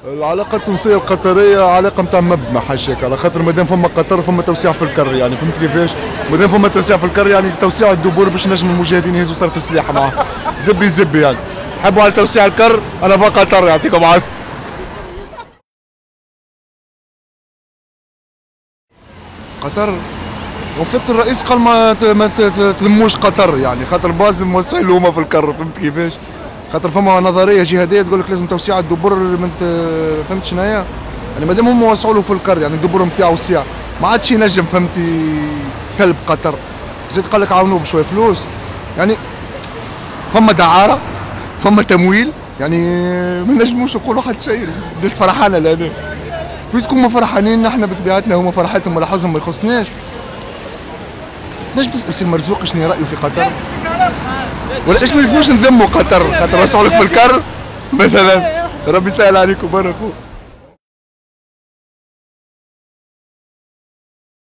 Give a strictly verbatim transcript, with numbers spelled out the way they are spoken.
العلاقة التونسية القطرية علاقة نتاع مبنى حاشاك، على خاطر مادام فما قطر فما توسيع في الكر، يعني فهمت كيفاش؟ مادام فما توسيع في الكر يعني توسيع الدبور باش نجم المجاهدين يهزوا صرف السلاح معاه. زبي زبي يعني. حبوا على توسيع الكر أنا بقى قطر يعطيكم عافية. قطر وفات الرئيس قال ما ما تلموش قطر، يعني خاطر بازم موسعين هما في الكر، فهمت كيفاش؟ خاطر فما نظريه جهاديه تقول لك لازم توسيع الدبر من فهمت شناهي؟ يعني مادام هما وسعوا له في الكر يعني الدبر نتاعو وسع ما عادش ينجم فهمتي ثلب قطر. زيد قال لك عاونوه بشويه فلوس، يعني فما دعاره فما تمويل، يعني ما نجموش نقولوا حتى شيء. الناس فرحانه لهنا بيسكو هما فرحانين، نحن بطبيعتنا هما فرحتهم ولا حزنهم ما يخصناش. نجم تسأل سي المرزوق شنو رأيه في قطر؟ ولا ايش ما لازموش نذموا قطر خاطر وسعوا لك في الكر مثلا. ربي يسهل عليكم برا خويا.